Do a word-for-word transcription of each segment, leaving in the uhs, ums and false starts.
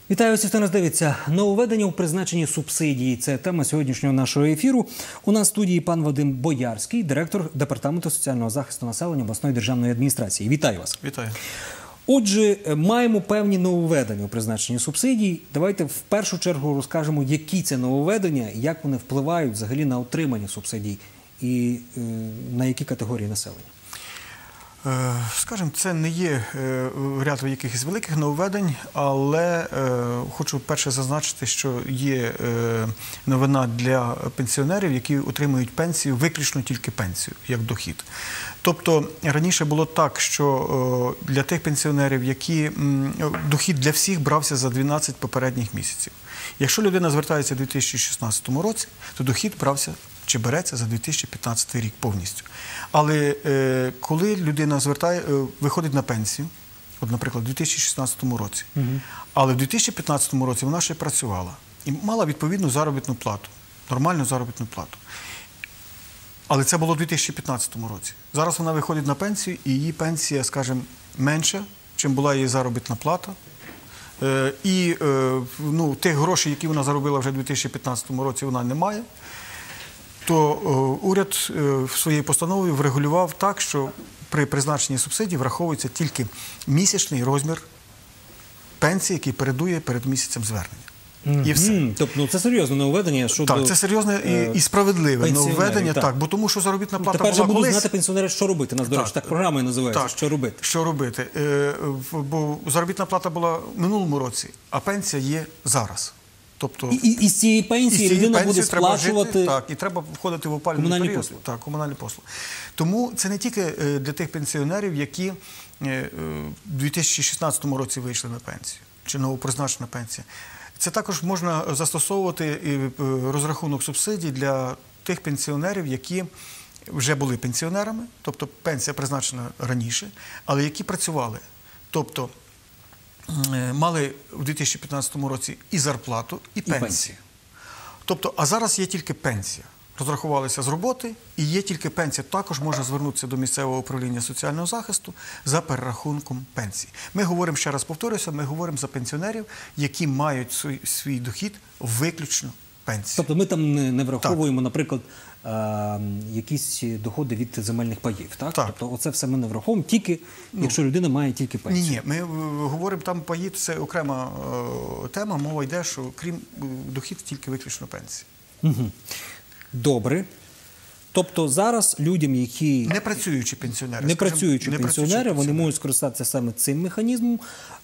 Вітаю всіх, хто нас дивиться. Нововведення у призначенні субсидії – це тема сьогоднішнього нашого ефіру. У нас в студії пан Вадим Боярський, директор Департаменту соціального захисту населення обласної державної адміністрації. Вітаю вас. Вітаю. Отже, маємо певні нововведення у призначенні субсидій. Давайте в першу чергу розкажемо, які це нововведення, як вони впливають взагалі на отримання субсидій і е, на які категорії населення. Скажімо, це не є ряд якихось великих нововведень, але хочу перше зазначити, що є новина для пенсіонерів, які отримують пенсію, виключно тільки пенсію, як дохід. Тобто раніше було так, що для тих пенсіонерів, які дохід для всіх брався за дванадцять попередніх місяців. Якщо людина звертається у дві тисячі шістнадцятому році, то дохід брався чи береться за дві тисячі п'ятнадцятий рік повністю. Але е, коли людина звертає, е, виходить на пенсію, от, наприклад, у дві тисячі шістнадцятому році, угу. але в дві тисячі п'ятнадцятому році вона ще працювала і мала відповідну заробітну плату, нормальну заробітну плату. Але це було у дві тисячі п'ятнадцятому році. Зараз вона виходить на пенсію, і її пенсія, скажімо, менша, чим була її заробітна плата. Е, і е, ну, тих грошей, які вона заробила вже у дві тисячі п'ятнадцятому році, вона не має. То уряд в своїй постанові врегулював так, що при призначенні субсидій враховується тільки місячний розмір пенсії, який передує перед місяцем звернення. Mm-hmm. І все. Тобто ну, це серйозне нововведення щодо Так, це серйозне і, і справедливе нововведення, так. так, бо тому що заробітна плата Тепер була же будуть колись... знати пенсіонери, що робити. У нас, до речі, так програма і називається, так, що робити. Що робити. Е, бо заробітна плата була в минулому році, а пенсія є зараз. Тобто, і, і, і з цієї пенсії людина буде сплачувати жити, так, і треба входити в опалювальний комунальні період. послуги. Так, комунальні послуги. Тому це не тільки для тих пенсіонерів, які в дві тисячі шістнадцятому році вийшли на пенсію, чи новопризначена пенсія. Це також можна застосовувати розрахунок субсидій для тих пенсіонерів, які вже були пенсіонерами, тобто пенсія призначена раніше, але які працювали. Тобто мали в дві тисячі п'ятнадцятому році і зарплату, і пенсію. І пенсію. Тобто, а зараз є тільки пенсія. Розрахувалися з роботи, і є тільки пенсія. Також можна звернутися до місцевого управління соціального захисту за перерахунком пенсії. Ми говоримо, ще раз повторюся, ми говоримо за пенсіонерів, які мають свій, свій дохід виключно пенсії. Тобто ми там не, не враховуємо, так. наприклад, е, якісь доходи від земельних паїв, так? Так. Тобто оце все ми не враховуємо, тільки ну, якщо людина має тільки пенсію. Ні, ні, ми говоримо, там паї – це окрема е, тема, мова йде, що крім дохід тільки виключно пенсії. Угу. Добре. Тобто зараз людям, які... Не працюючі пенсіонери. Не працюючі не пенсіонери, вони пенсіонери. можуть скористатися саме цим механізмом.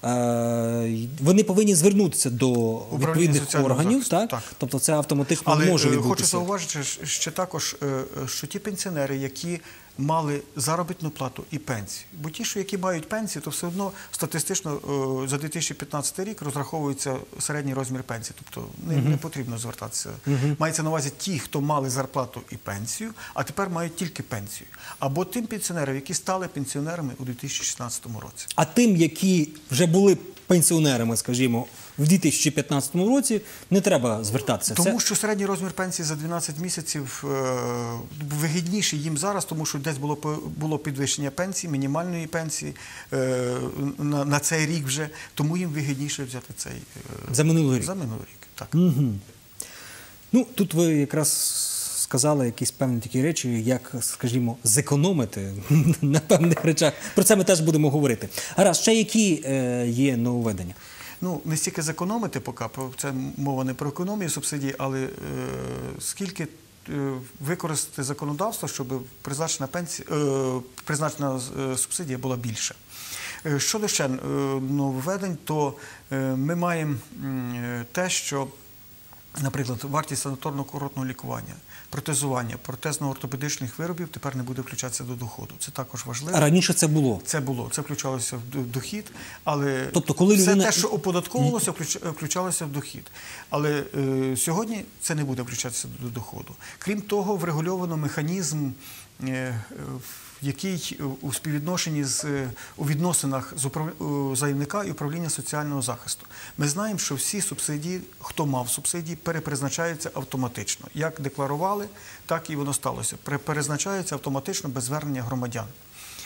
Вони повинні звернутися до відповідних органів, так? Так. Тобто це автоматично Але може відбутися. Хочу зауважити ще також, що ті пенсіонери, які мали заробітну плату і пенсію. Бо ті, що які мають пенсію, то все одно статистично за дві тисячі п'ятнадцятий рік розраховується середній розмір пенсії. Тобто не, uh-huh. не потрібно звертатися. Uh-huh. Мається на увазі ті, хто мали зарплату і пенсію, а тепер мають тільки пенсію. Або тим пенсіонерам, які стали пенсіонерами у дві тисячі шістнадцятому році. А тим, які вже були пенсіонерами, скажімо, в дві тисячі п'ятнадцятому році, не треба звертатися. Тому Це... що середній розмір пенсії за дванадцять місяців е, вигідніший їм зараз, тому що десь було, було підвищення пенсії, мінімальної пенсії е, на, на цей рік вже, тому їм вигідніше взяти цей... Е, за минулий рік? За минулий рік, так. Угу. Ну, тут ви якраз сказали якісь певні такі речі, як, скажімо, зекономити на певних речах. Про це ми теж будемо говорити. Гаразд, ще які е, є нововведення? Ну, не стільки зекономити поки, це мова не про економію субсидій, але е, скільки е, використати законодавство, щоб призначена, пенсія, е, призначена е, субсидія була більша. Е, щодо ще е, нововведень, то е, ми маємо е, те, що, наприклад, вартість санаторно-курортного лікування, протезування, протезно-ортопедичних виробів тепер не буде включатися до доходу. Це також важливо. А раніше це було? Це було. Це включалося в дохід, але тобто, коли все людина... те, що оподатковувалося, включалося в дохід. Але е, сьогодні це не буде включатися до доходу. Крім того, врегульовано механізм, е, який у співвідношенні з, у відносинах з управ... заявника і управління соціального захисту. Ми знаємо, що всі субсидії, хто мав субсидії, перепризначаються автоматично. Як декларували, так і воно сталося. Перезначаються автоматично без звернення громадян.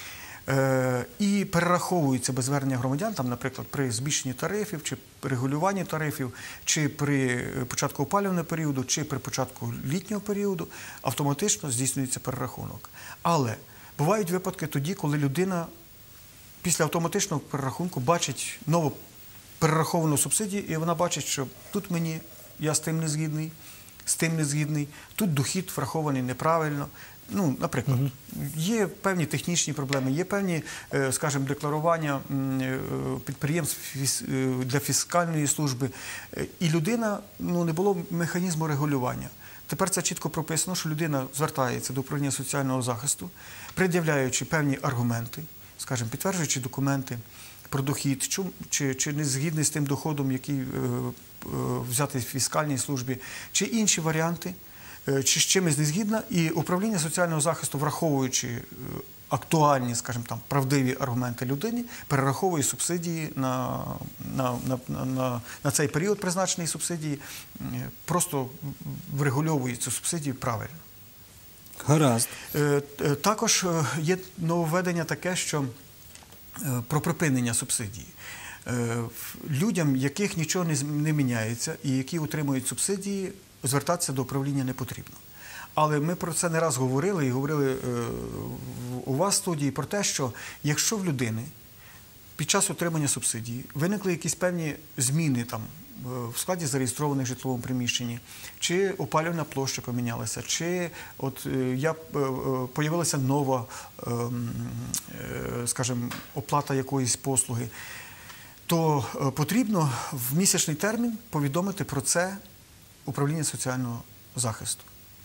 е, і перераховуються без звернення громадян, там, наприклад, при збільшенні тарифів, чи регулюванні тарифів, чи при початку опалювального періоду, чи при початку літнього періоду, автоматично здійснюється перерахунок. Але бувають випадки тоді, коли людина після автоматичного перерахунку бачить нову перераховану субсидію, і вона бачить, що тут мені, я з тим не згідний, з тим не згідний, тут дохід врахований неправильно. Ну, наприклад, угу. є певні технічні проблеми, є певні, скажімо, декларування підприємств для фіскальної служби, і людина, ну, не було механізму регулювання. Тепер це чітко прописано, що людина звертається до управління соціального захисту, пред'являючи певні аргументи, скажімо, підтверджуючи документи про дохід, чи, чи не згідний з тим доходом, який е, е, взятий в фіскальній службі, чи інші варіанти, е, чи з чимось не згідна, і управління соціального захисту, враховуючи е, актуальні, скажімо, там, правдиві аргументи людини, перераховує субсидії на, на, на, на, на цей період призначеної субсидії, е, просто врегульовує цю субсидію правильно. Гаразд. Е, е, також є нововведення таке, що про припинення субсидії. Людям, яких нічого не міняється і які отримують субсидії, звертатися до управління не потрібно. Але ми про це не раз говорили і говорили у вас в студії про те, що якщо в людини під час отримання субсидії виникли якісь певні зміни там, в складі зареєстрованих в житловому приміщенні, чи опалювальна площа помінялася, чи от я появилася нова, скажімо, оплата якоїсь послуги, то потрібно в місячний термін повідомити про це управління соціального захисту.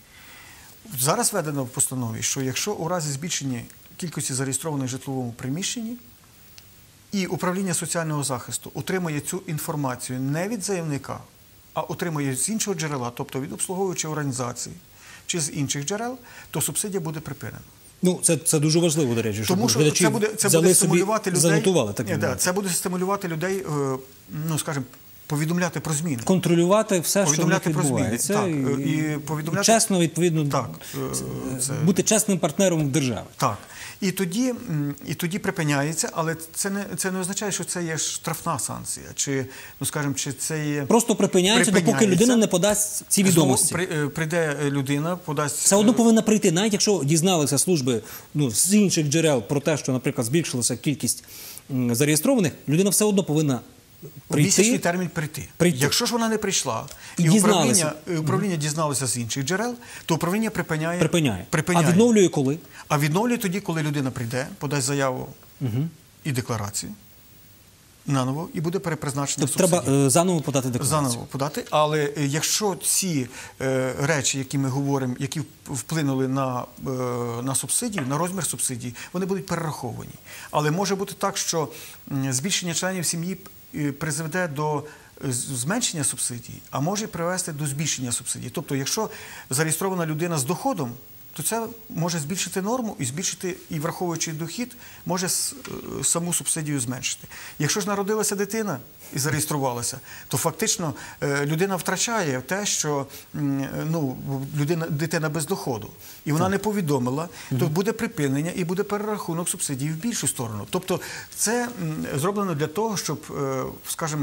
Зараз введено в постанові, що якщо у разі збільшення кількості зареєстрованих в житловому приміщенні, і управління соціального захисту отримає цю інформацію не від заявника, а отримає з іншого джерела, тобто від обслуговуючої організації чи з інших джерел, то субсидія буде припинена. Ну, це, це дуже важливо, до речі, щоб Тому що це буде, це буде стимулювати людей, занотували, так ні, да, це буде стимулювати людей, ну, скажімо, повідомляти про зміни. Контролювати все, що в них відбувається. Так, і, і, повідомляти... і чесно, відповідно, так, це... бути чесним партнером держави. Так. І тоді, і тоді припиняється, але це не, це не означає, що це є штрафна санкція, чи, ну, скажімо, чи це є... Просто припиняється, допоки людина не подасть ці відомості. При, прийде людина, подасть... Все одно повинна прийти, навіть якщо дізналися служби, ну, з інших джерел про те, що, наприклад, збільшилася кількість зареєстрованих, людина все одно повинна прийти. У місячний термін прийти. прийти. Якщо ж вона не прийшла, і, і управління, управління угу. дізналося з інших джерел, то управління припиняє. Припиняє. припиняє. А відновлює коли? А відновлює тоді, коли людина прийде, подасть заяву угу. і декларацію наново, і буде перепризначена тобто субсидія. Треба е, заново подати декларацію. Заново подати, але е, якщо ці е, речі, які ми говоримо, які вплинули на, е, на субсидію, на розмір субсидії, вони будуть перераховані. Але може бути так, що м, збільшення членів сім'ї призведе до зменшення субсидій, а може привести до збільшення субсидій. Тобто, якщо зареєстрована людина з доходом, то це може збільшити норму і збільшити, і враховуючи дохід, може саму субсидію зменшити. Якщо ж народилася дитина і зареєструвалася, то фактично людина втрачає те, що ну, людина, дитина без доходу, і вона не повідомила, то буде припинення і буде перерахунок субсидій в більшу сторону. Тобто це зроблено для того, щоб, скажімо,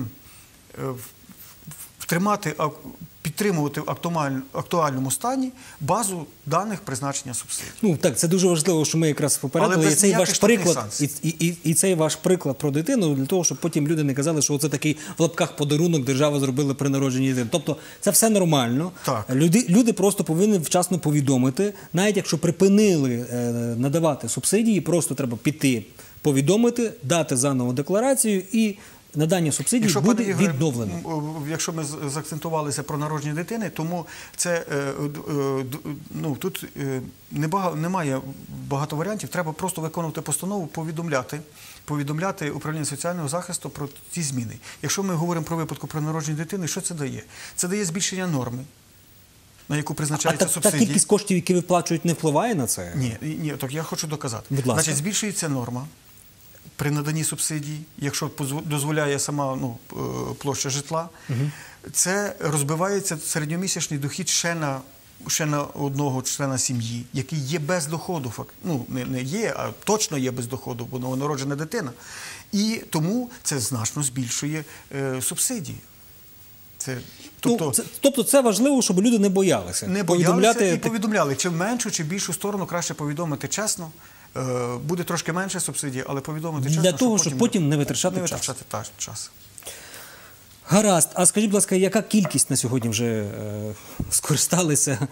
втримати, підтримувати в актуальному стані базу даних призначення субсидій. Ну так, це дуже важливо, що ми якраз попередили. І цей ваш приклад, і, і, і цей ваш приклад про дитину, для того, щоб потім люди не казали, що це такий в лапках подарунок держава зробила при народженні дитини. Тобто це все нормально. Так. Люди, люди просто повинні вчасно повідомити, навіть якщо припинили е, надавати субсидії, просто треба піти, повідомити, дати заново декларацію і надання субсидій якщо буде Ігор, відновлено. Якщо ми заакцентувалися про народження дитини, тому це, ну, тут немає багато варіантів, треба просто виконувати постанову, повідомляти, повідомляти управління соціального захисту про ці зміни. Якщо ми говоримо про випадку про народження дитини, що це дає? Це дає збільшення норми, на яку призначаються а субсидії. А та кількість коштів, які виплачують, не впливає на це? Ні, ні, так я хочу доказати. Будь ласка. Значить, збільшується норма при наданні субсидій, якщо дозволяє сама ну, площа житла, угу. це розбивається середньомісячний дохід ще на ще на одного члена сім'ї, який є без доходу, факт, ну, не, не є, а точно є без доходу, бо новонароджена дитина. І тому це значно збільшує е, субсидії. Це, тобто, ну, це, тобто це важливо, щоб люди не боялися. Не боялися і повідомляли, чи в меншу, чи в більшу сторону краще повідомити чесно. Е, буде трошки менше субсидій, але повідомити чесно, для того, щоб потім, потім не витрачати, не витрачати час. час. Гаразд. А скажіть, будь ласка, яка кількість на сьогодні вже е, скористалися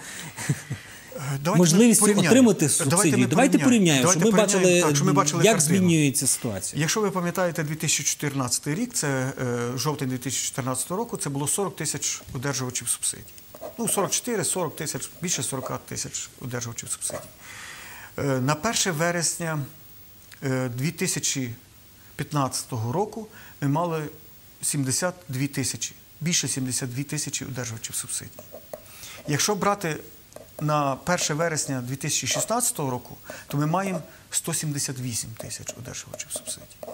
можливістю отримати субсидії? Давайте порівняємо, щоб ми бачили, так, щоб ми бачили як картину. Змінюється ситуація. Якщо ви пам'ятаєте дві тисячі чотирнадцятий рік, це е, жовтень дві тисячі чотирнадцятого року, це було сорок тисяч одержувачів субсидій. Ну, сорок чотири - сорок тисяч, більше сорок тисяч одержувачів субсидій. Е, на перше вересня е, дві тисячі п'ятнадцятого року ми мали сімдесят дві тисячі, більше сімдесят дві тисячі одержувачів субсидій. Якщо брати на перше вересня дві тисячі шістнадцятого року, то ми маємо сто сімдесят вісім тисяч одержувачів субсидій.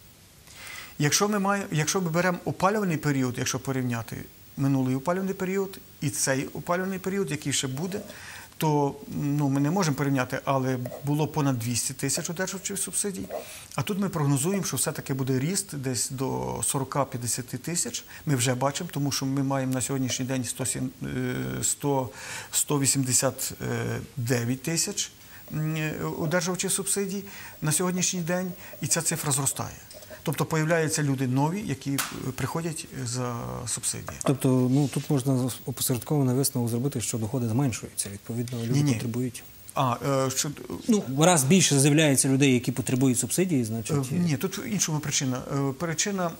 Якщо ми, маємо, якщо ми беремо опалювальний період, якщо порівняти минулий опалювальний період і цей опалювальний період, який ще буде, то ну, ми не можемо порівняти, але було понад двісті тисяч одержувачів субсидій. А тут ми прогнозуємо, що все-таки буде ріст десь до сорок - п'ятдесят тисяч. Ми вже бачимо, тому що ми маємо на сьогоднішній день сто - сто вісімдесят дев'ять тисяч одержувачів субсидій на сьогоднішній день, і ця цифра зростає. Тобто появляються люди нові, які приходять за субсидії. Тобто, ну тут можна опосередковано висновок зробити, що доходи зменшуються. Відповідно, люди Ні-ні. потребують. А, е, що... Ну, раз більше з'являється людей, які потребують субсидії, значить... Ні, тут в іншому причина. Причина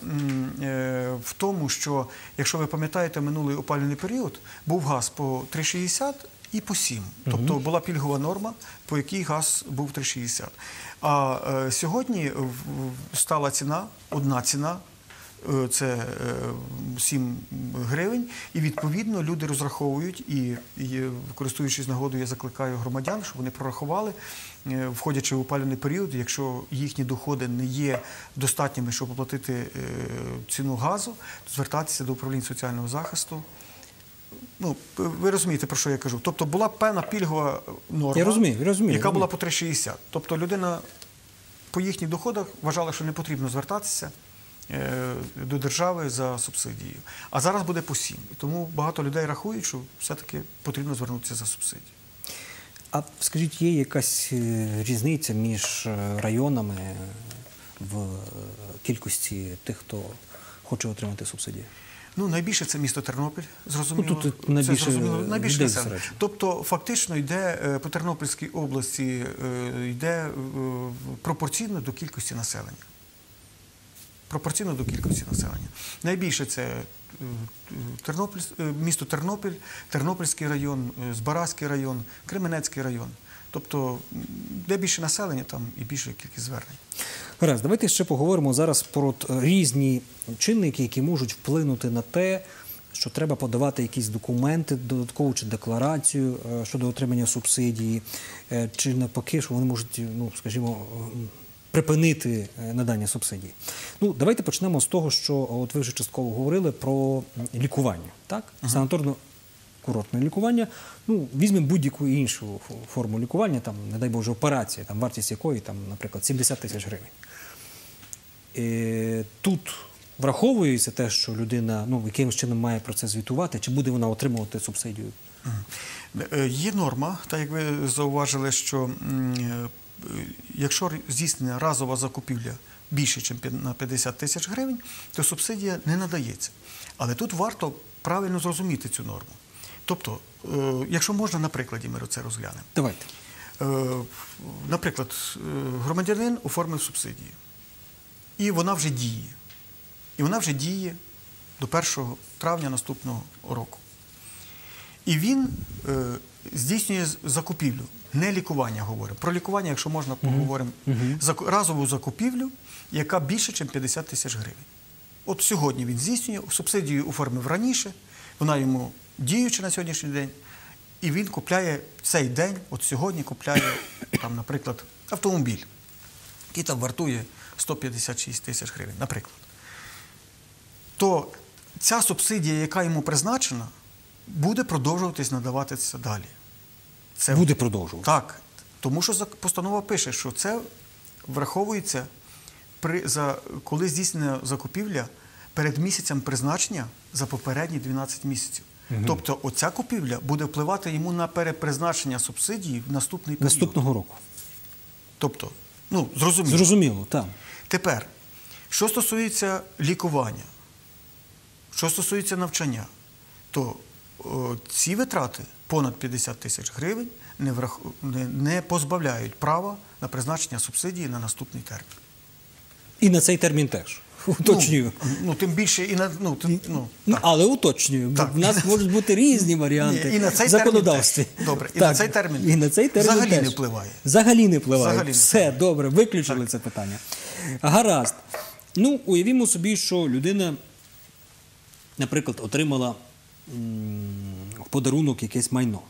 е, в тому, що, якщо ви пам'ятаєте, минулий опалювальний період був газ по три шістдесят і по сім. Тобто угу. була пільгова норма, по якій газ був три шістдесят. А е, сьогодні стала ціна, одна ціна, е, це е, сім гривень, і відповідно люди розраховують, і, і користуючись нагодою, я закликаю громадян, щоб вони прорахували, е, входячи в опалювальний період, якщо їхні доходи не є достатніми, щоб оплатити е, ціну газу, то звертатися до управління соціального захисту. Ну, ви розумієте, про що я кажу. Тобто була певна пільгова норма, я розумію, я розумію, яка розумію. була по три шістдесят. Тобто людина по їхніх доходах вважала, що не потрібно звертатися е, до держави за субсидією. А зараз буде по сім. І тому багато людей рахують, що все-таки потрібно звернутися за субсидію. А скажіть, є якась різниця між районами в кількості тих, хто хоче отримати субсидії? Ну, найбільше це місто Тернопіль, зрозуміло. Ну, тут найбільше, це зрозуміло, найбільше населення. Тобто, фактично, йде по Тернопільській області йде пропорційно до кількості населення. Пропорційно до кількості населення. Найбільше це Тернопіль, місто Тернопіль, Тернопільський район, Збаразький район, Кременецький район. Тобто, де більше населення, там і більша кількість звернень. Гаразд, давайте ще поговоримо зараз про різні чинники, які можуть вплинути на те, що треба подавати якісь документи, додаткову чи декларацію щодо отримання субсидії, чи навпаки, що вони можуть, ну, скажімо, припинити надання субсидій. Ну, давайте почнемо з того, що от ви вже частково говорили про лікування, так? Uh-huh. Санаторно-курортне лікування. Ну, візьмемо будь-яку іншу форму лікування, там, не дай Боже, операція, там, вартість якої, там, наприклад, сімдесят тисяч гривень. І тут враховується те, що людина, ну, якимось чином має про це звітувати, чи буде вона отримувати субсидію? Є норма, так як ви зауважили, що якщо здійснена разова закупівля більше, ніж на п'ятдесят тисяч гривень, то субсидія не надається. Але тут варто правильно зрозуміти цю норму. Тобто, якщо можна, на прикладі ми це розглянемо. Давайте. Наприклад, громадянин оформив субсидію. І вона вже діє. І вона вже діє до першого травня наступного року. І він е, здійснює закупівлю, не лікування говоримо. Про лікування, якщо можна, поговоримо. Uh-huh. Разову закупівлю, яка більше, ніж п'ятдесят тисяч гривень. От сьогодні він здійснює, субсидію оформив раніше, вона йому діюча на сьогоднішній день, і він купляє цей день, от сьогодні купляє, там, наприклад, автомобіль, який там вартує сто п'ятдесят шість тисяч гривень, наприклад. То ця субсидія, яка йому призначена, буде продовжуватись надаватися далі. Це Буде продовжувати. Так, тому що зак- постанова пише, що це враховується, при, за, коли здійснена закупівля перед місяцем призначення за попередні дванадцять місяців. Угу. Тобто оця купівля буде впливати йому на перепризначення субсидії в наступний період. Наступного року. Тобто, ну, зрозуміло. Зрозуміло, так. Тепер, що стосується лікування, що стосується навчання, то о, ці витрати понад п'ятдесят тисяч гривень не, врах... не, не позбавляють права на призначення субсидії на наступний термін. І на цей термін теж. Уточнюю. Ну, ну тим більше і на ну, тим, ну, Ну, так. але уточнюю, бо Так. в нас можуть бути різні варіанти Ні, і на цей в законодавстві. термін теж. Добре, і Так, на цей термін і на цей термін взагалі теж. не впливає. Взагалі не впливає. Взагалі не Все, впливає. добре, виключили це питання. Гаразд. Ну, уявімо собі, що людина, наприклад, отримала м, в подарунок якесь майно.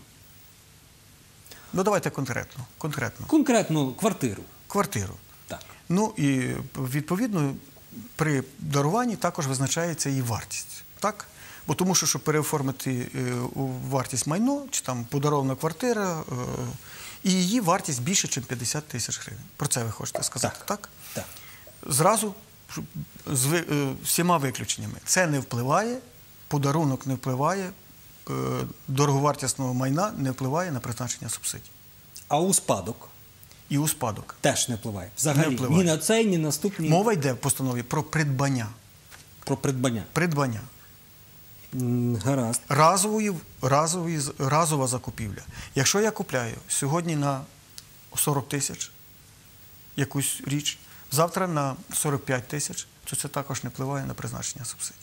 Ну, давайте конкретно. Конкретно. Конкретно квартиру. Квартиру. Так. Ну, і відповідно при даруванні також визначається її вартість. Так? Бо тому що, щоб переоформити е, у вартість майно, чи там подарована квартира, е, і її вартість більше, ніж п'ятдесят тисяч гривень. Про це ви хочете сказати, Так. так? Так. Зразу щоб з ви- е, всіма виключеннями. Це не впливає, подарунок не впливає, е, дороговартісного майна не впливає на призначення субсидій. А у спадок І у спадок. теж не впливає. Взагалі. Не впливає. Ні на цей, ні на наступні. Мова йде в постанові про придбання. Про придбання. Придбання. М, Гаразд. Разової, разової, разова закупівля. Якщо я купляю сьогодні на сорок тисяч якусь річ, завтра на сорок п'ять тисяч, то це також не впливає на призначення субсидій.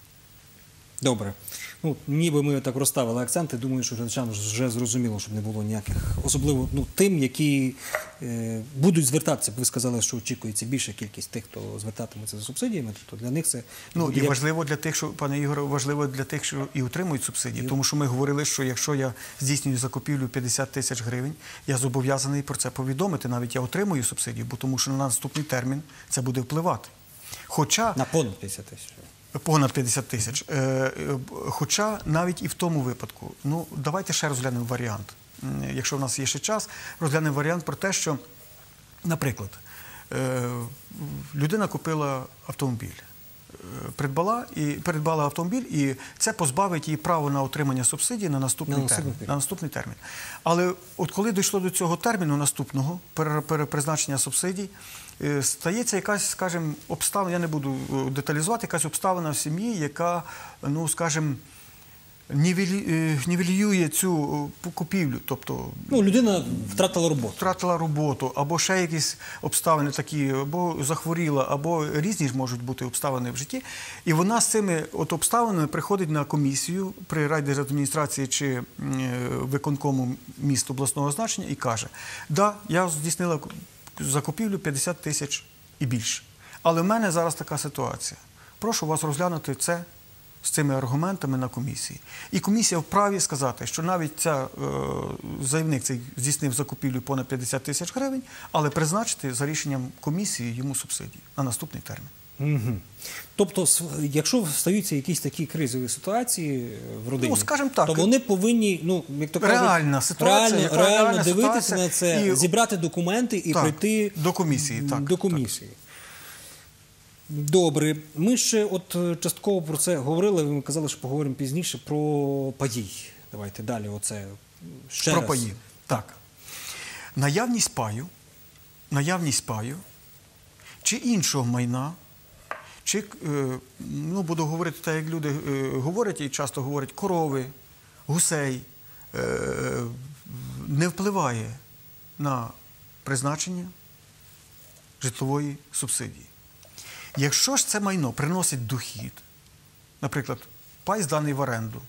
Добре. Ну, ніби ми так розставили акценти. Думаю, що глядачам вже зрозуміло, щоб не було ніяких, особливо ну, тим, які е, будуть звертатися. Ви сказали, що очікується більша кількість тих, хто звертатиметься за субсидіями, тобто для них це... Ну, і як- важливо для тих, що, пане Ігоре, важливо для тих, що і отримують субсидії. Тому що ми говорили, що якщо я здійснюю закупівлю п'ятдесят тисяч гривень, я зобов'язаний про це повідомити. Навіть я отримую субсидію, бо тому що на наступний термін це буде впливати. Хоча... На понад п'ятдесят тисяч. Понад п'ятдесят тисяч. Е, е, Хоча навіть і в тому випадку, ну давайте ще розглянемо варіант. М, Якщо в нас є ще час, розглянемо варіант про те, що, наприклад, е, людина купила автомобіль, е, придбала і придбала автомобіль, і це позбавить її права на отримання субсидії на наступний На наступний термін. термін. На наступний термін. Але от коли дійшло до цього терміну наступного пере- перепризначення субсидій, е, стається якась, скажімо, обставина, я не буду е, деталізувати, якась обставина в сім'ї, яка, ну, скажімо, нівелі- е, нівелює цю е, купівлю, тобто Ну, людина втратила роботу. втратила роботу, або ще якісь обставини такі, або захворіла, або різні ж можуть бути обставини в житті. І вона з цими от обставинами приходить на комісію при райдержадміністрації чи е, виконкому міст обласного значення і каже: да, я здійснила закупівлю п'ятдесят тисяч і більше. Але в мене зараз така ситуація. Прошу вас розглянути це з цими аргументами на комісії. І комісія вправі сказати, що навіть ця, е, заявник цей здійснив закупівлю понад п'ятдесят тисяч гривень, але призначити за рішенням комісії йому субсидії на наступний термін. Угу. Тобто, с- якщо стаються якісь такі кризові ситуації е, в родині, Ну, скажімо так. то вони повинні, ну, як то кажуть, Реальна ситуація, реально, яка реально реальна дивитися ситуація, на це, і- зібрати документи і Так, прийти до комісії, так, до так. комісії. Добре. Ми ще от е, частково про це говорили, ми казали, що поговоримо пізніше про паї. Давайте далі оце ще Про раз. паї. Так. Наявність паю, наявність паю чи іншого майна, чи, е, ну, буду говорити так, як люди е, говорять і часто говорять, корови, гусей, е, не впливає на призначення житлової субсидії. Якщо ж це майно приносить дохід, наприклад, пай зданий в оренду,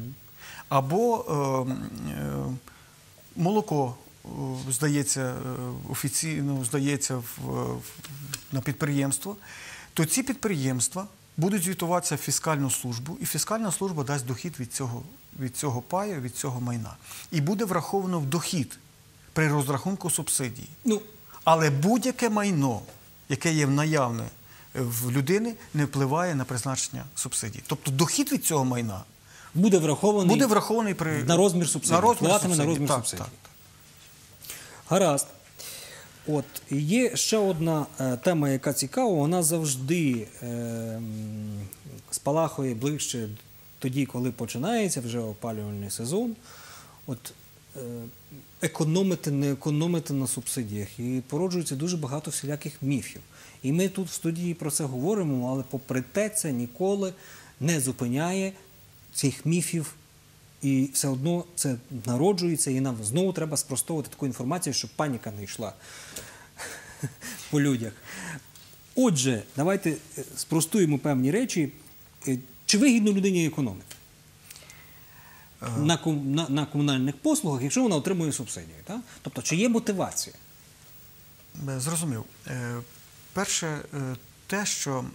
або е, е, молоко, е, здається, е, офіційно здається в, в, на підприємство, то ці підприємства будуть звітуватися в фіскальну службу, і фіскальна служба дасть дохід від цього, від цього паю, від цього майна. І буде враховано в дохід при розрахунку субсидії. Ну, Але будь-яке майно, яке є наявне в людини, не впливає на призначення субсидій. Тобто дохід від цього майна буде врахований, буде врахований при... на розмір субсидії. На розмір впливатиме на субсидії. розмір Так, субсидії. так, так. Гаразд. От, є ще одна е, тема, яка цікава, вона завжди е, м, спалахує ближче тоді, коли починається вже опалювальний сезон. От, е, економити, не економити на субсидіях. І породжується дуже багато всіляких міфів. І ми тут в студії про це говоримо, але попри те це ніколи не зупиняє цих міфів. І все одно це народжується, і нам знову треба спростовувати таку інформацію, щоб паніка не йшла по людях. Отже, давайте спростуємо певні речі. Чи вигідно людині економити на, ком, на, на комунальних послугах, якщо вона отримує субсидію? Так? Тобто, чи є мотивація? Зрозумів. Перше, те, що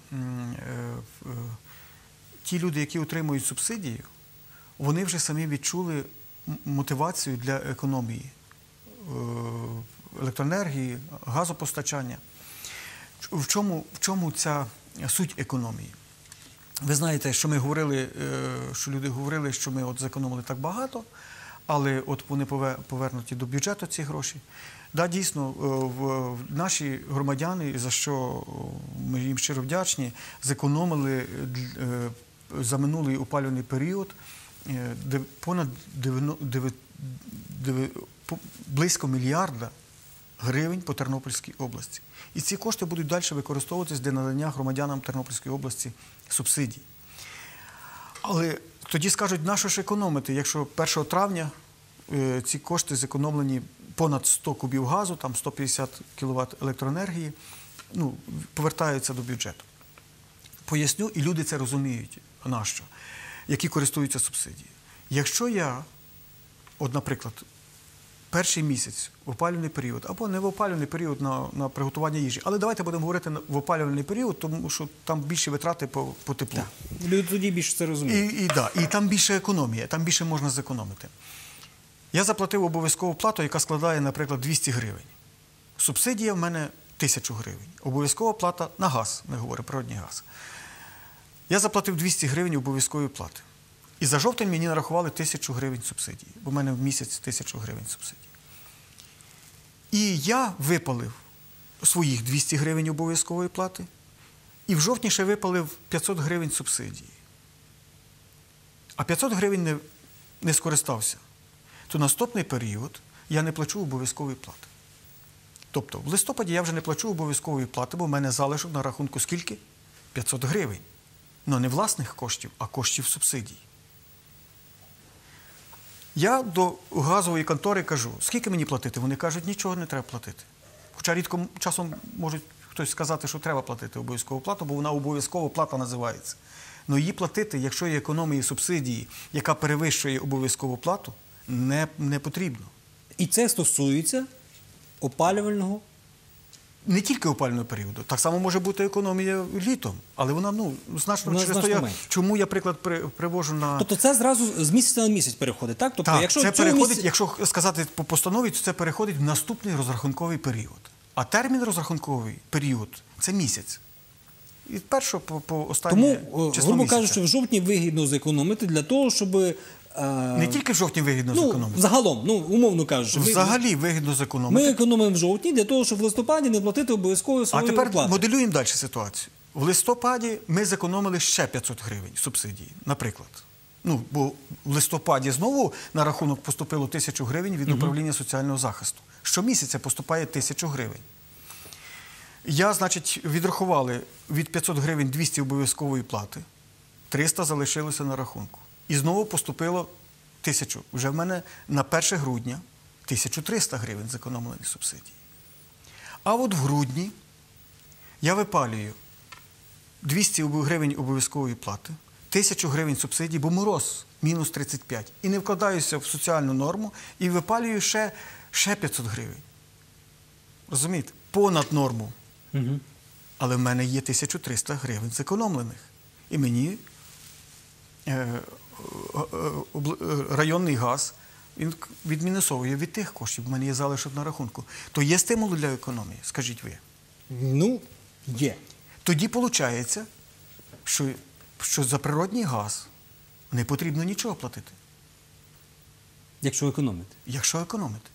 ті люди, які отримують субсидію, вони вже самі відчули мотивацію для економії електроенергії, газопостачання. В чому, в чому ця суть економії? Ви знаєте, що ми говорили, що люди говорили, що ми от зекономили так багато, але от вони повернуті до бюджету ці гроші. Да, дійсно, в наші громадяни, за що ми їм щиро вдячні, зекономили за минулий опалювальний період понад близько мільярда гривень по Тернопільській області. І ці кошти будуть далі використовуватись для надання громадянам Тернопільської області субсидій. Але тоді скажуть, на що ж економити, якщо першого травня ці кошти зекономлені понад сто кубів газу, там сто п'ятдесят кіловат електроенергії, ну, повертаються до бюджету. Поясню, і люди це розуміють, на що, які користуються субсидією. Якщо я, от, наприклад, перший місяць в опалювальний період, або не в опалювальний період на, на приготування їжі, але давайте будемо говорити в опалювальний період, тому що там більше витрати по, по теплу. Так. Люди тоді більше це розуміють. І, і, да, і там більше економія, там більше можна зекономити. Я заплатив обов'язкову плату, яка складає, наприклад, двісті гривень. Субсидія в мене тисячу гривень. Обов'язкова плата на газ, ми говоримо, природній газ. Я заплатив двісті гривень обов'язкової плати. І за жовтень мені нарахували тисячу гривень субсидії, бо в мене в місяць тисячу гривень субсидії. І я випалив своїх двісті гривень обов'язкової плати, і в жовтні ще випалив п'ятсот гривень субсидії. А п'ятсот гривень не, не скористався. То наступний період я не плачу обов'язкової плати. Тобто в листопаді я вже не плачу обов'язкової плати, бо в мене залишок на рахунку скільки? п'ятсот гривень. Ну не власних коштів, а коштів субсидій. Я до газової контори кажу, скільки мені платити? Вони кажуть, нічого не треба платити. Хоча рідко часом може хтось сказати, що треба платити обов'язкову плату, бо вона обов'язкова плата називається. Але її платити, якщо є економії субсидії, яка перевищує обов'язкову плату, не, не потрібно. І це стосується опалювального? Не тільки опалювального періоду. Так само може бути економія літом, але вона, ну, значно, Вона через значно то я, менше. чому я, приклад, при, привожу на... Тобто це зразу з місяця на місяць переходить, так? Тобто, Так, якщо це цього переходить, місяця... якщо сказати по постанові, то це переходить в наступний розрахунковий період. А термін розрахунковий період – це місяць. Від першого по, по останнє Тому, число грубо місяця. кажучи, в жовтні вигідно зекономити для того, щоб... Не тільки в жовтні вигідно ну, зекономити. Загалом, ну, умовно кажучи. Взагалі вигідно зекономити. Ми економимо в жовтні для того, щоб в листопаді не платити обов'язково свою А тепер оплату. моделюємо далі ситуацію. В листопаді ми зекономили ще п'ятсот гривень субсидії, наприклад. Ну, бо в листопаді знову на рахунок поступило тисячу гривень від управління соціального захисту. Щомісяця поступає тисячу гривень. Я, значить, відрахували від п'ятсот гривень двісті обов'язкової плати, триста залишилося на рахунку. І знову поступило тисячу. Вже в мене на перше грудня тисяча триста гривень зекономлені субсидії. А от в грудні я випалюю двісті гривень обов'язкової плати, тисячу гривень субсидій, бо мороз мінус тридцять п'ять. І не вкладаюся в соціальну норму і випалюю ще, ще п'ятсот гривень. Розумієте? Понад норму. Угу. Але в мене є тисяча триста гривень зекономлених. І мені е, е, е, районний газ він відмінусовує від тих коштів. В мене є залишок на рахунку. То є стимул для економії, скажіть ви? Ну, є. Тоді виходить, що, що за природній газ не потрібно нічого платити, Якщо економити. якщо економити.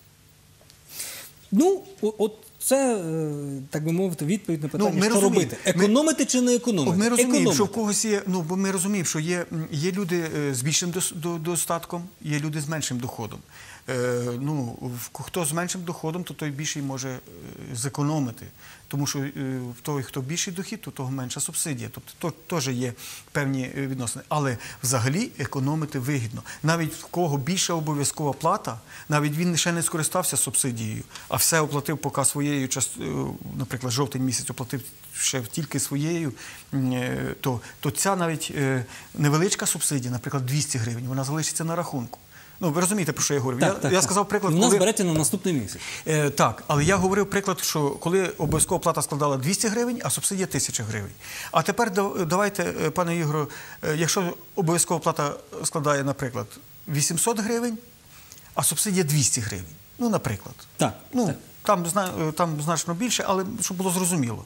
Ну, о- от це, е, так би мовити, відповідь на питання, Ну, ми що розуміємо. робити. Економити чи не економити? Ми розуміємо, Економити. що в когось є, ну, бо ми розуміємо, що є, м, є люди е, з більшим дос- до- достатком, є люди з меншим доходом. Е, ну, в- хто з меншим доходом, то той більший може е, зекономити. Тому що е, в той, хто більший дохід, то того менша субсидія. Тобто то теж є певні е, відносини. Але взагалі економити вигідно. Навіть в кого більша обов'язкова плата, навіть він ще не скористався субсидією, а все оплатив поки своєю, част- е, наприклад, жовтень місяць оплатив ще тільки своєю, м, е, то, то ця навіть е, невеличка субсидія, наприклад, двісті гривень, вона залишиться на рахунку. Ну, ви розумієте, про що я говорю? Так, я так, я так. сказав приклад, І в нас коли... береться на наступний місяць. Е, так, але я говорив приклад, що коли обов'язкова плата складала двісті гривень, а субсидія тисяча гривень. А тепер да- давайте, е, пане Ігоре, е, якщо обов'язкова плата складає, наприклад, вісімсот гривень, а субсидія двісті гривень. Ну, наприклад. Так, Ну, так. Там, зна- е, там значно більше, але щоб було зрозуміло.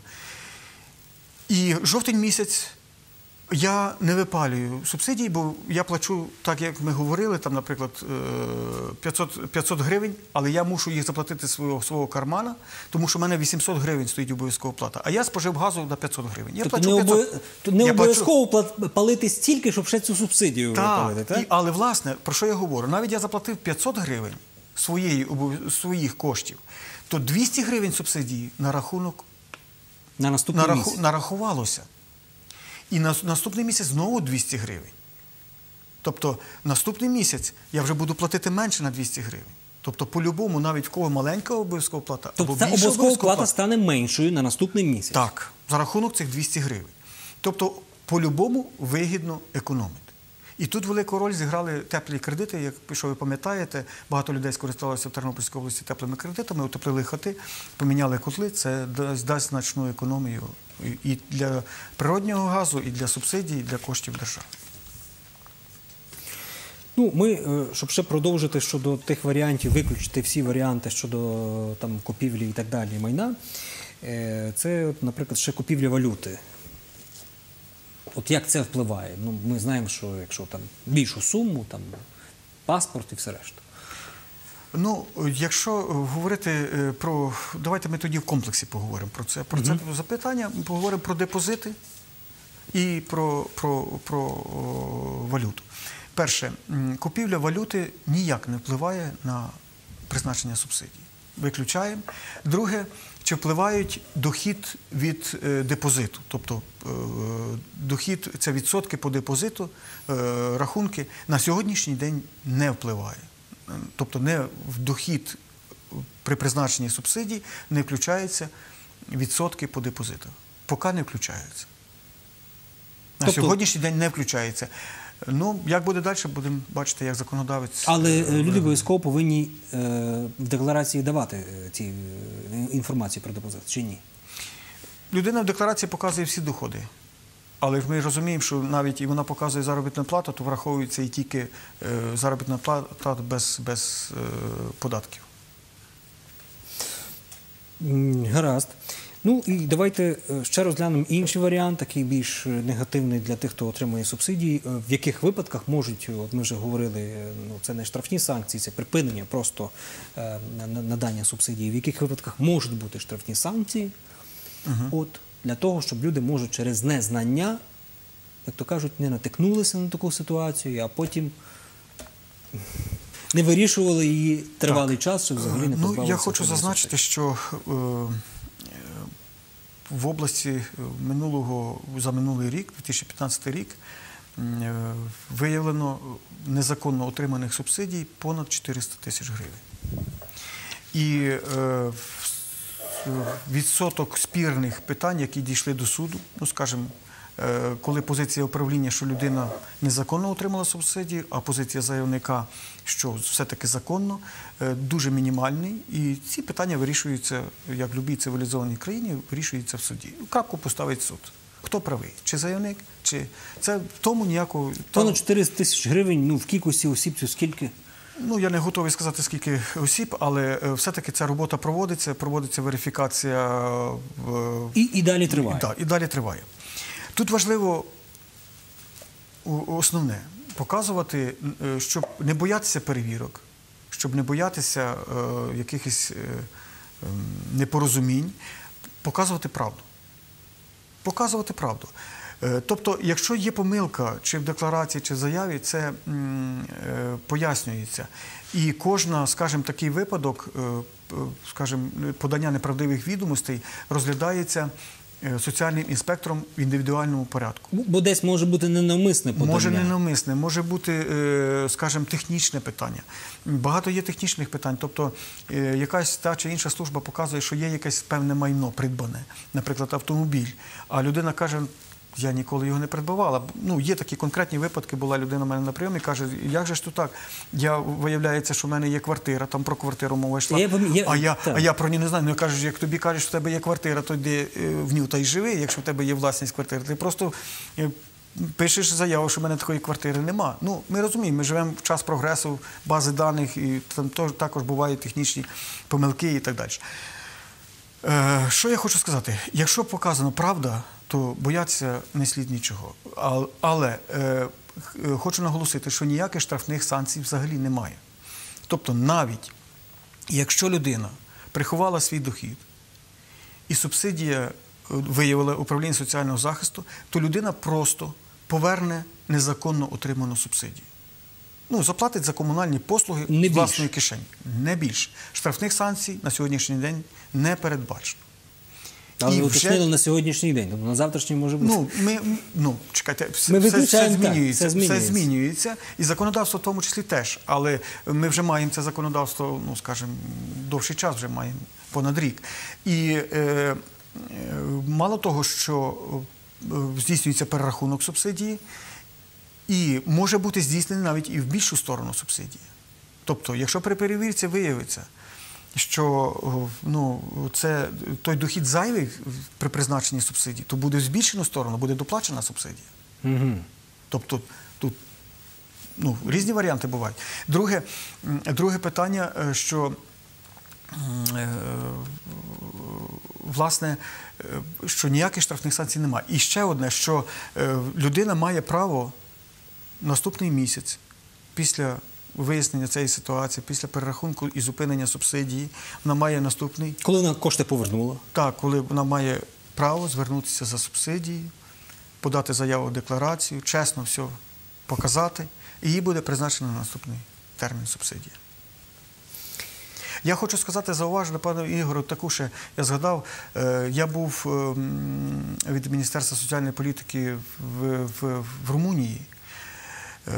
І жовтень місяць я не випалюю субсидії, бо я плачу, так як ми говорили, там, наприклад, е, п'ятсот, п'ятсот гривень, але я мушу їх заплатити з свого, свого кармана, тому що в мене вісімсот гривень стоїть обов'язкова плата, а я спожив газу на п'ятсот гривень. Я Тобто плачу не, обов... п'ятсот. то не Я обов'язково плат- палити стільки, щоб ще цю субсидію Так, випалити, так? І, але власне, про що я говорю? Навіть я заплатив п'ятсот гривень своєї, обов- своїх коштів, то двісті гривень субсидії на рахунок На наступний нараху- місяць. нарахувалося. І на наступний місяць знову двісті гривень. Тобто наступний місяць я вже буду платити менше на двісті гривень. Тобто по-любому, навіть в кого маленька обов'язкова плата, Тобто або ця більша обов'язкова обов'язкова плата стане меншою на наступний місяць. Так, за рахунок цих двісті гривень. Тобто по-любому вигідно економити. І тут велику роль зіграли теплі кредити. Як що ви пам'ятаєте, багато людей скористалися в Тернопільській області теплими кредитами, утеплили хати, поміняли котли. Це дасть, дасть значну економію і- і для природнього газу, і для субсидій, і для коштів держави. Ну, ми, е, щоб ще продовжити щодо тих варіантів, виключити всі варіанти щодо там, купівлі і так далі майна, е, це, от, наприклад, ще купівля валюти. От як це впливає? Ну, ми знаємо, що якщо там більшу суму, там паспорт і все решта. Ну, якщо говорити е, про... Давайте ми тоді в комплексі поговоримо про це. Про це запитання, ми поговоримо про депозити і про, про, про о, валюту. Перше, м, купівля валюти ніяк не впливає на призначення субсидій. Виключаємо. Друге, чи впливають дохід від е, депозиту, тобто е, дохід, це відсотки по депозиту, е, рахунки, на сьогоднішній день не впливає. Тобто не в дохід при призначенні субсидій не включаються відсотки по депозитах. Поки не включаються. На Тобто- сьогоднішній день не включається. Ну, як буде далі, будемо бачити, як законодавець. Але е, е, люди обов'язково повинні е, в декларації давати е, ці е, інформацію про депозит, чи ні? Людина в декларації показує всі доходи. Але ж ми розуміємо, що навіть і вона показує заробітну плату, то враховується і тільки е, заробітна плата без, без е, податків. М, Гаразд. Ну і давайте е, ще розглянемо інший варіант, такий більш е, негативний для тих, хто отримує субсидії. Е, В яких випадках можуть, от ми вже говорили, е, ну це не штрафні санкції, це припинення просто е, на- на- надання субсидії. В яких випадках можуть бути штрафні санкції? От для того, щоб люди можуть через незнання, як то кажуть, не натикнулися на таку ситуацію, а потім не вирішували її тривалий час, щоб взагалі не Ну, позбавилися. я хочу отримання зазначити, що е, е, в області минулого, за минулий рік, дві тисячі п'ятнадцятий рік, е, виявлено незаконно отриманих субсидій понад чотириста тисяч гривень. І е, в- відсоток спірних питань, які дійшли до суду, ну, скажімо, е, коли позиція управління, що людина незаконно отримала субсидію, а позиція заявника, що все-таки законно, е, дуже мінімальний. І ці питання вирішуються, як в будь-якій цивілізованій країні, вирішуються в суді. Крапку поставить суд. Хто правий? Чи заявник, чи... Це в тому ніякого... Понад чотириста тисяч гривень, ну в кількості осіб це скільки? Ну, я не готовий сказати, скільки осіб, але е, все-таки ця робота проводиться, проводиться верифікація. е, І, і далі триває. Так, і далі триває. Тут важливо о- основне показувати, е, щоб не боятися перевірок, щоб не боятися е, якихось е, е, непорозумінь, показувати правду. Показувати правду. Е, Тобто, якщо є помилка чи в декларації, чи в заяві, це м, е, пояснюється. І кожна, скажімо, такий випадок, е, п- скажімо, подання неправдивих відомостей розглядається е, соціальним інспектором в індивідуальному порядку. Бо десь може бути ненавмисне подання. Може ненавмисне, може бути, е, скажімо, технічне питання. Багато є технічних питань. Тобто е, якась та чи інша служба показує, що є якесь певне майно придбане, наприклад, автомобіль, а людина каже, я ніколи його не придбавала. Ну, є такі конкретні випадки, була людина у мене на прийомі, каже, як же ж то так? Я, виявляється, що в мене є квартира, там про квартиру мова йшла, Я пам'ят- я- а, я, так. а я про нього не знаю. Ну, я кажу, як тобі кажуть, що в тебе є квартира, то йди е, в нього та й живи, якщо в тебе є власність квартири. Ти просто е, пишеш заяву, що в мене такої квартири нема. Ну, ми розуміємо, ми живемо в час прогресу, бази даних, і там тож- також бувають технічні помилки і так далі. Е, Що я хочу сказати? Якщо показано правда, то боятися не слід нічого. А- Але е, х- е, хочу наголосити, що ніяких штрафних санкцій взагалі немає. Тобто навіть якщо людина приховала свій дохід і субсидія е, виявила управління соціального захисту, то людина просто поверне незаконно отриману субсидію. Ну, заплатить за комунальні послуги Не з власної більше. кишені. Не більше. Штрафних санкцій на сьогоднішній день не передбачено. Але І ви вже- уточнили на сьогоднішній день, тобто на завтрашній може бути. Ну, ми, ну, чекайте, все, Ми все, все, виключаємо, так, змінюється, все змінюється. все змінюється, і законодавство в тому числі теж. Але ми вже маємо це законодавство, ну, скажімо, довший час вже маємо, понад рік. І е, е, мало того, що е, здійснюється перерахунок субсидії, і може бути здійснений навіть і в більшу сторону субсидії. Тобто, якщо при перевірці виявиться, що о, ну, це той дохід зайвий при призначенні субсидії, то буде в збільшену сторону, буде доплачена субсидія. Угу. Тобто тут ну, різні варіанти бувають. Друге, м, друге питання, е, що м, е, власне, е, що ніяких штрафних санкцій немає. І ще одне, що е, людина має право наступний місяць після вияснення цієї ситуації, після перерахунку і зупинення субсидії, вона має наступний, Коли вона кошти повернула? так, коли вона має право звернутися за субсидією, подати заяву, декларацію, чесно все показати, і їй буде призначено наступний термін субсидії. Я хочу сказати, зауважити, пане Ігорю, таку ще, я згадав, е, я був е, м, від Міністерства соціальної політики в, в, в Румунії. Е,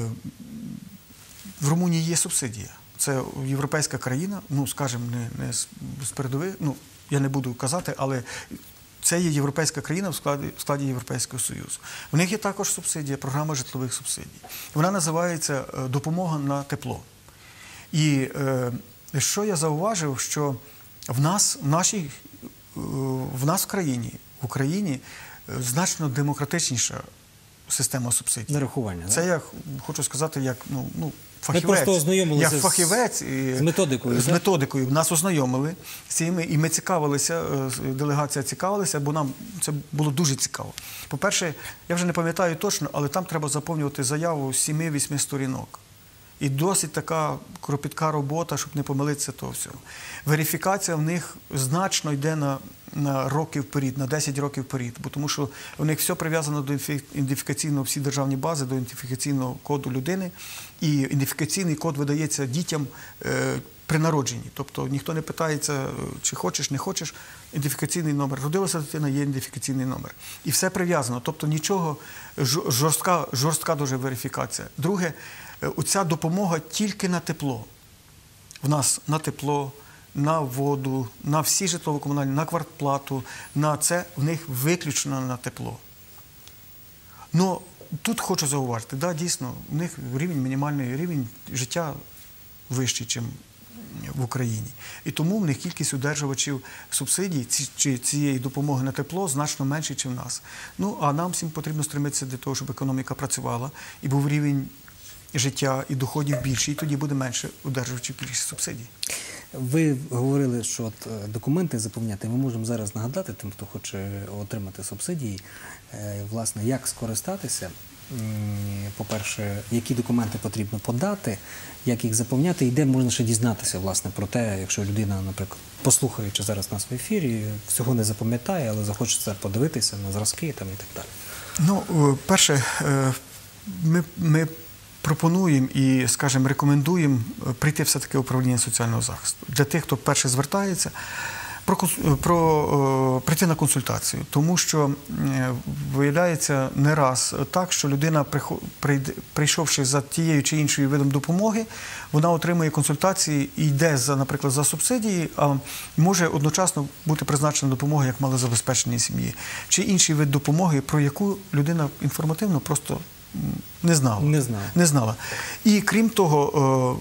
В Румунії є субсидія. Це європейська країна, ну, скажімо, не, не з з передових, ну, я не буду казати, але це є європейська країна в складі, в складі Європейського Союзу. В них є також субсидія, програма житлових субсидій. Вона називається е, «Допомога на тепло». І е, що я зауважив, що в нас, в нашій, е, в нас в країні, в Україні е, значно демократичніша система субсидій. Нарахування, Це да? я хочу сказати, як ну, ну, Ми фахівець. просто ознайомилися як фахівець і, з методикою, з так? методикою. Нас ознайомили з цими, і ми цікавилися, е, делегація цікавилася, бо нам це було дуже цікаво. По-перше, я вже не пам'ятаю точно, але там треба заповнювати заяву з семи-вісьми сторінок. І досить така кропітка робота, щоб не помилитися того всього. Верифікація в них значно йде на, на роки вперед, на десять років вперед, бо тому що в них все прив'язано до ідентифікаційного, всі державні бази, до ідентифікаційного коду людини. І ідентифікаційний код видається дітям е, при народженні. Тобто ніхто не питається, чи хочеш, не хочеш, ідентифікаційний номер. Родилася дитина, є ідентифікаційний номер. І все прив'язано. Тобто нічого, жорстка, жорстка дуже верифікація. Друге, оця допомога тільки на тепло. В нас на тепло, на воду, на всі житлово-комунальні, на квартплату, на це в них виключно на тепло. Ну, тут хочу зауважити, да, дійсно, в них рівень, мінімальний рівень життя вищий, ніж в Україні. І тому в них кількість одержувачів субсидій ці, чи цієї допомоги на тепло значно менше, ніж в нас. Ну, а нам всім потрібно стремитися до того, щоб економіка працювала і був рівень життя і доходів більший, і тоді буде менше одержувачів кількість субсидій. Ви говорили, що от е, документи заповняти ми можемо зараз нагадати тим, хто хоче отримати субсидії, е, власне, як скористатися. М, по-перше, які документи потрібно подати, як їх заповняти, і де можна ще дізнатися, власне, про те, якщо людина, наприклад, послухаючи зараз нас в ефірі, всього не запам'ятає, але захоче це подивитися на зразки там, і так далі. Ну, перше, ми, ми пропонуємо і, скажімо, рекомендуємо прийти все-таки в управління соціального захисту. Для тих, хто перше звертається, про, про, прийти на консультацію. Тому що виявляється не раз так, що людина, прийшовши за тією чи іншою видом допомоги, вона отримує консультації і йде, за, наприклад, за субсидії, а може одночасно бути призначена допомога як малозабезпеченій сім'ї. Чи інший вид допомоги, про яку людина інформативно просто не знала. Не знала. Не знала. І крім того,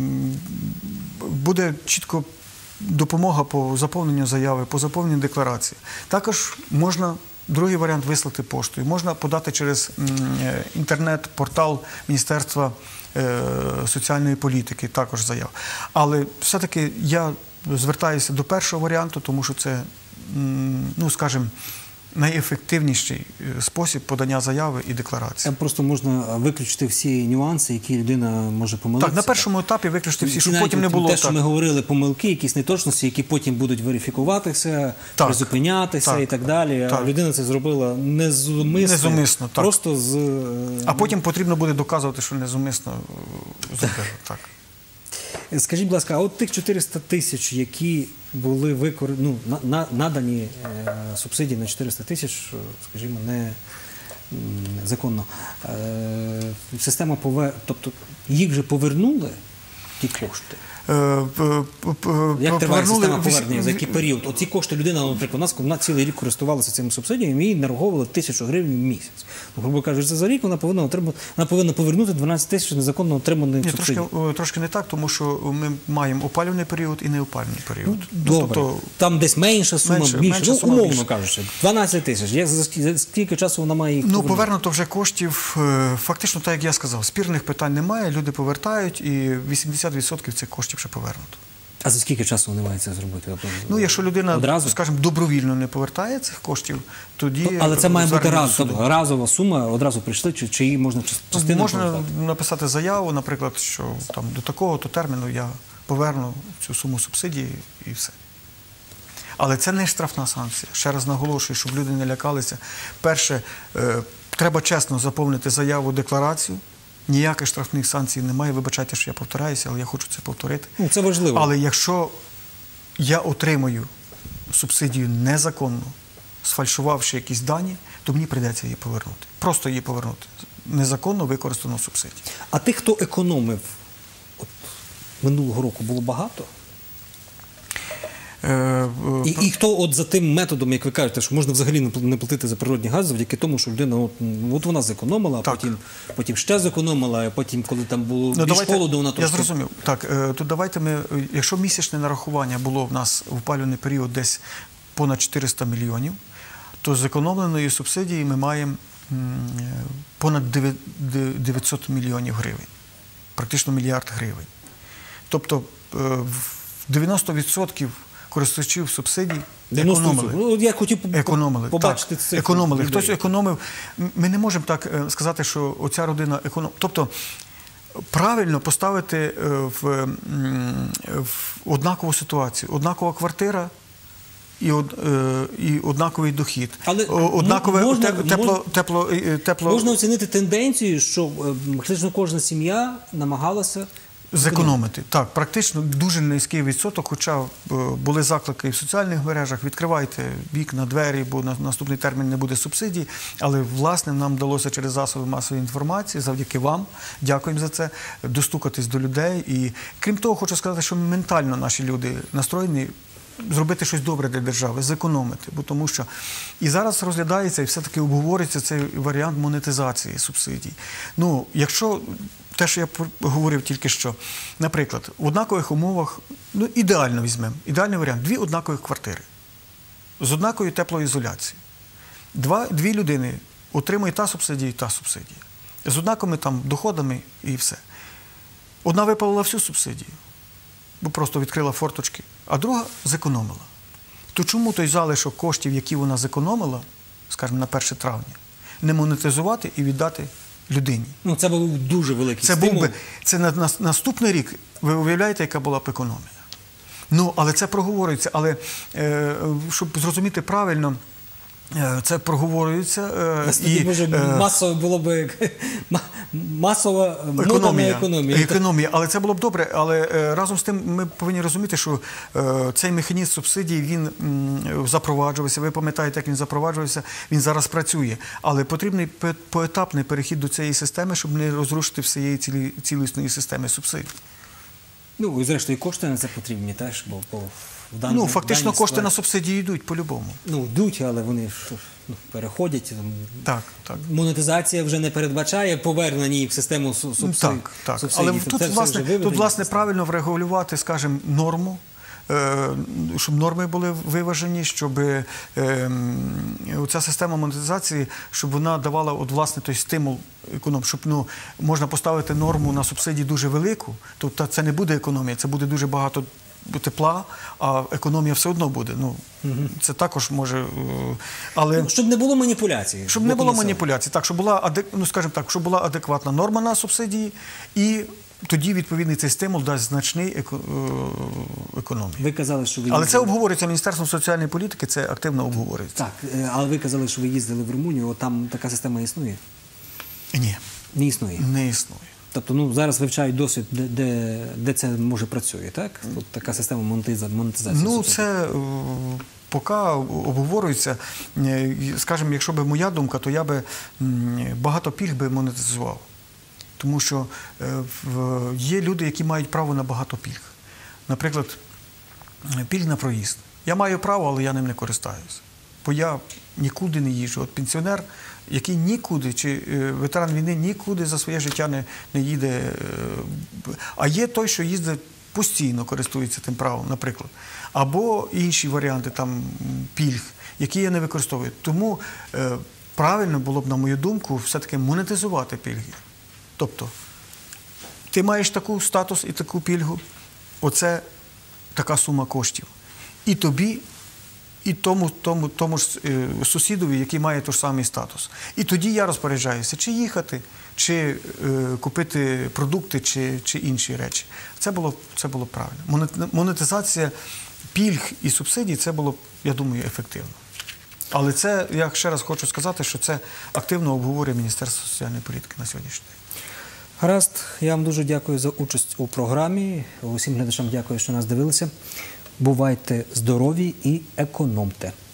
буде чітко допомога по заповненню заяви, по заповненню декларації. Також можна, другий варіант, вислати поштою. Можна подати через інтернет-портал Міністерства соціальної політики, також заяв. Але все-таки я звертаюся до першого варіанту, тому що це, ну, скажімо, найефективніший спосіб подання заяви і декларації. Просто можна виключити всі нюанси, які людина може помилитися. Так, на першому етапі виключити всі, щоб потім не було. Те, що ми говорили, помилки, якісь неточності, які потім будуть верифікуватися, так, призупинятися, так, і так далі. Так. А людина це зробила незумисно. Незумисно, так. Просто з... А потім потрібно буде доказувати, що незумисно зробили. Так. Скажіть, будь ласка, а от тих чотириста тисяч, які були викор... ну, на, на, надані е, субсидії на чотириста тисяч, скажімо, не законно, е, система повер... тобто їх вже повернули, ті кошти? Як триває система повернення, за який період? Оці кошти людина, наприклад, у нас вона цілий рік користувалася цими субсидіями і їй нараховували тисячу гривень в місяць. Ну, грубо кажучи, за рік вона повинна, отримати, вона повинна повернути дванадцять тисяч незаконно отриманих субсидій. Трошки, трошки не так, тому що ми маємо опалювальний період і неопалювальний період. Ну, добре. Тобто, там десь менша сума, менше, більше, менша ну, сума, умовно більше. Кажучи, дванадцять тисяч. Як, за скільки часу вона має їх Ну, повернути? повернуто вже коштів, фактично, так як я сказав, спірних питань немає, люди повертають і вісімдесят відсотків цих коштів вже повернуто. А за скільки часу вони мають це зробити? Ну, якщо людина, одразу? скажімо, добровільно не повертає цих коштів, тоді... Ну, але це має бути раз, тобто, разова сума, одразу прийшли, чи, чи її можна частину Можна повертати? написати заяву, наприклад, що там, до такого-то терміну я поверну цю суму субсидії і все. Але це не штрафна санкція. Ще раз наголошую, щоб люди не лякалися. Перше, е, треба чесно заповнити заяву, декларацію. Ніяких штрафних санкцій немає. Вибачайте, що я повторяюся, але я хочу це повторити. Ну, це важливо. Але якщо я отримую субсидію незаконно, сфальшувавши якісь дані, то мені прийдеться її повернути. Просто її повернути. Незаконно використану субсидію. А тих, хто економив, от, минулого року було багато? І, і хто от за тим методом, як ви кажете, що можна взагалі не платити за природний газ, завдяки тому, що людина, от, от вона зекономила, а потім, потім ще зекономила, а потім, коли там було ну, більш давайте, холодно, вона трошки... Я зрозумів. Так, то давайте ми, якщо місячне нарахування було в нас в опалювальний період десь понад чотириста мільйонів, то з зекономленої субсидії ми маємо понад дев'ятсот мільйонів гривень. Практично мільярд гривень. Тобто дев'яносто відсотків користувачів субсидій економили. Ну, я хотів економили. побачити цифру. Економили. Хтось економив. Ми не можемо так сказати, що оця родина економила. Тобто, правильно поставити в, в однакову ситуацію. Однакова квартира і, од, і однаковий дохід. Але однакове можна, тепло, можна, тепло, тепло... можна оцінити тенденцію, що практично кожна сім'я намагалася зекономити. Так, практично дуже низький відсоток, хоча були заклики в соціальних мережах, відкривайте вікна, двері, бо на наступний термін не буде субсидій, але, власне, нам вдалося через засоби масової інформації, завдяки вам, дякуємо за це, достукатись до людей. І, крім того, хочу сказати, що ментально наші люди настроєні зробити щось добре для держави, зекономити, бо тому що і зараз розглядається і все-таки обговорюється цей варіант монетизації субсидій. Ну, якщо те, що я говорив тільки що, наприклад, в однакових умовах, ну, ідеально візьмемо, ідеальний варіант, дві однакові квартири з однаковою теплоізоляцією. Два, дві людини отримують та субсидія і та субсидія. З однаковими там доходами і все. Одна випалила всю субсидію, бо просто відкрила форточки, а друга зекономила. То чому той залишок коштів, які вона зекономила, скажімо, на перше травня, не монетизувати і віддати людині. Ну, це був дуже великий Це стимул. був би, це на, на наступний рік, ви уявляєте, яка була б економія. Ну, але це проговорюється. Але, е, щоб зрозуміти правильно, е, це проговорюється. Е, І, і, може, е, масово було б масова мода на економію. економія. Але це було б добре. Але е, разом з тим ми повинні розуміти, що е, цей механізм субсидій, він м, запроваджувався. Ви пам'ятаєте, як він запроваджувався, він зараз працює. Але потрібний пе- поетапний перехід до цієї системи, щоб не розрушити всієї цілі, цілісної системи субсидій. Ну, і зрештою, кошти на це потрібні теж, бо, бо в даному... Ну, фактично, даній кошти на ситуації- субсидії йдуть по-любому. Ну, йдуть, але вони ж ну, переходять. Там, Так, так. монетизація вже не передбачає повернення їх в систему су- субсидій. Так, так. субсидій. Але Тобто тут, це все власне, вже виведено тут, власне, з правильно врегулювати, скажімо, норму, е, щоб норми були виважені, щоб е, м, ця система монетизації, щоб вона давала, от, власне, той стимул економ, щоб ну, можна поставити норму на субсидії дуже велику, тобто це не буде економія, це буде дуже багато тепла, а економія все одно буде. Ну, це також може... е, Але... Ну, щоб не було маніпуляцій. Щоб не було маніпуляцій, так, щоб була, адек... ну, скажімо так, щоб була адекватна норма на субсидії, і тоді відповідний цей стимул дасть значний еко... е, економії. Ви казали, що ви Але це їздили... обговорюється Міністерством соціальної політики, це активно обговорюється. Так, е, але ви казали, що ви їздили в Румунію, от там така система існує? Ні, Не існує. не існує. Тобто, ну, зараз вивчають досвід, де, де, де це може працює, так? От така система монетизації. монетизації Ну, субсидій. це е, поки обговорюється. Е, Скажімо, якщо б моя думка, то я би м, багато пільг би монетизував. Тому що е, в- є люди, які мають право на багато пільг. Наприклад, пільг на проїзд. Я маю право, але я ним не користаюся. Бо я нікуди не їжджу. От пенсіонер, який нікуди, чи е, ветеран війни нікуди за своє життя не, не їде. е, А є той, що їздить постійно, користується тим правом, наприклад. Або інші варіанти там м, пільг, які я не використовую. Тому е, правильно було б, на мою думку, все-таки монетизувати пільги. Тобто, ти маєш таку статус і таку пільгу, оце така сума коштів. І тобі, і тому, тому, тому ж е, сусідові, який має той ж самий статус. І тоді я розпоряджаюся, чи їхати, чи е, купити продукти, чи, чи інші речі. Це було, це було правильно. Монет- Монетизація пільг і субсидій, це було, я думаю, ефективно. Але це, я ще раз хочу сказати, що це активно обговорює Міністерство соціальної політики на сьогоднішній день. Гаразд, я вам дуже дякую за участь у програмі. Усім глядачам дякую, що нас дивилися. Бувайте здорові і економте.